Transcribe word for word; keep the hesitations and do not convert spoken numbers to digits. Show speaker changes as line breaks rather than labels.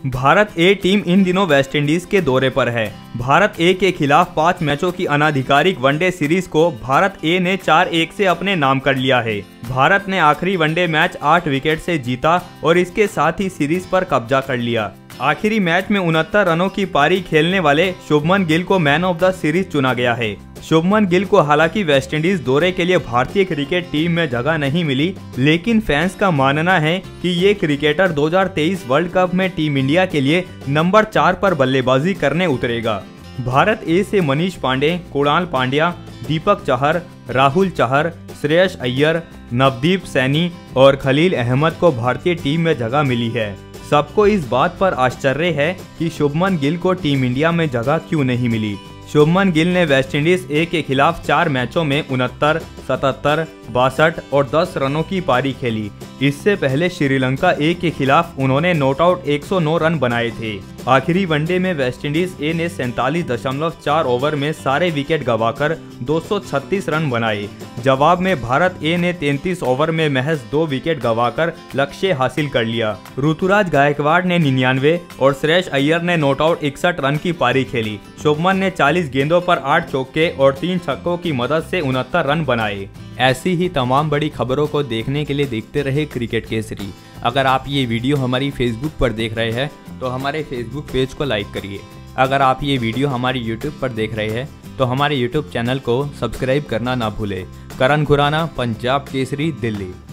भारत ए team इन दिनों West Indies के दौरे पर है। भारत ए के खिलाफ पाँच मैचों की अनाधिकारिक वनडे सीरीज को भारत ए ने चार एक से अपने नाम कर लिया है। भारत ने आखिरी वनडे मैच आठ विकेट से जीता और इसके साथ ही सीरीज पर कब्जा कर लिया। आखिरी मैच में उनहत्तर रनों की पारी खेलने वाले शुभमन गिल को मैन ऑफ द सीरीज चुना गया है। शुभमन गिल को हालांकि वेस्टइंडीज दौरे के लिए भारतीय क्रिकेट टीम में जगह नहीं मिली, लेकिन फैंस का मानना है कि ये क्रिकेटर दो हज़ार तेईस वर्ल्ड कप में टीम इंडिया के लिए नंबर चार पर बल्लेबाजी करने उतरेगा। भारत ए से मनीष पांडे, कुणाल पांड्या, दीपक चहर, राहुल चहर, श्रेयस अय्यर, नवदीप सैनी और खलील अहमद को भारतीय टीम में जगह मिली है। सबको इस बात पर आश्चर्य है कि शुभमन गिल को टीम इंडिया में जगह क्यों नहीं मिली। शुभमन गिल ने वेस्टइंडीज ए के खिलाफ चार मैचों में उनहत्तर, सतहत्तर, बासठ और दस रनों की पारी खेली। इससे पहले श्रीलंका ए के खिलाफ उन्होंने नॉट आउट एक सौ नौ रन बनाए थे। आखिरी वनडे में वेस्टइंडीज ए ने सैंतालीस दशमलव चार ओवर में सारे विकेट गंवाकर दो सौ छत्तीस रन बनाए। जवाब में भारत ए ने तैंतीस ओवर में महज दो विकेट गंवाकर लक्ष्य हासिल कर लिया। ऋतुराज गायकवाड़ ने निन्यानवे और श्रेयस अय्यर ने नॉट आउट इकसठ रन की पारी खेली। शुभमन ने चालीस गेंदों पर आठ चौके और तीन छक्कों की मदद से उनहत्तर रन बनाए। ऐसी ही तमाम बड़ी खबरों को देखने के लिए देखते रहे क्रिकेट केसरी। अगर आप ये वीडियो हमारी फेसबुक पर देख रहे हैं तो हमारे फेसबुक पेज को लाइक करिए। अगर आप ये वीडियो हमारी यूट्यूब पर देख रहे हैं तो हमारे यूट्यूब चैनल को सब्सक्राइब करना ना भूलें। करण खुराना, पंजाब केसरी, दिल्ली।